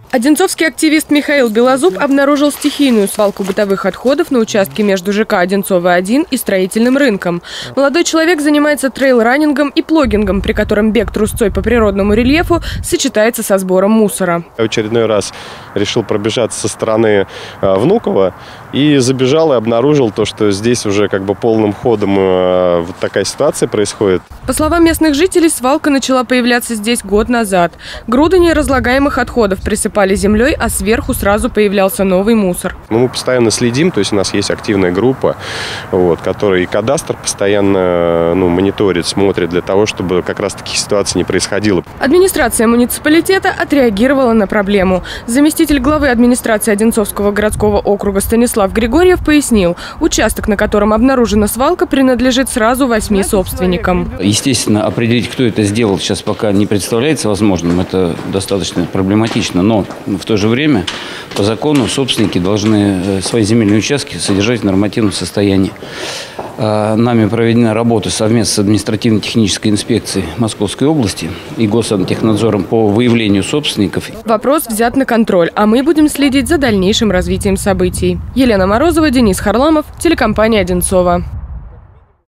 Одинцовский активист Михаил Белозуб обнаружил стихийную свалку бытовых отходов на участке между ЖК Одинцово-1 и строительным рынком. Молодой человек занимается трейл-раннингом и плогингом, при котором бег трусцой по природному рельефу сочетается со сбором мусора. Я в очередной раз решил пробежаться со стороны Внуково и забежал и обнаружил то, что здесь уже как бы полным ходом вот такая ситуация происходит. По словам местных жителей, свалка начала появляться здесь год назад. Груды неразлагаемых отходов присыпали землей, а сверху сразу появлялся новый мусор. Мы постоянно следим, то есть у нас есть активная группа, которая и кадастр постоянно мониторит, смотрит для того, чтобы как раз таких ситуаций не происходило. Администрация муниципалитета отреагировала на проблему. Заместитель главы администрации Одинцовского городского округа Станислав Григорьев пояснил, участок, на котором обнаружена свалка, принадлежит сразу 8 собственникам. Естественно, определить, кто это сделал, сейчас пока не представляется возможным. Это достаточно проблематично. Но в то же время по закону собственники должны свои земельные участки содержать в нормативном состоянии. Нами проведена работа совместно с административно-технической инспекцией Московской области и Госантехнадзором по выявлению собственников. Вопрос взят на контроль, а мы будем следить за дальнейшим развитием событий. Елена Морозова, Денис Харламов, телекомпания «Одинцово».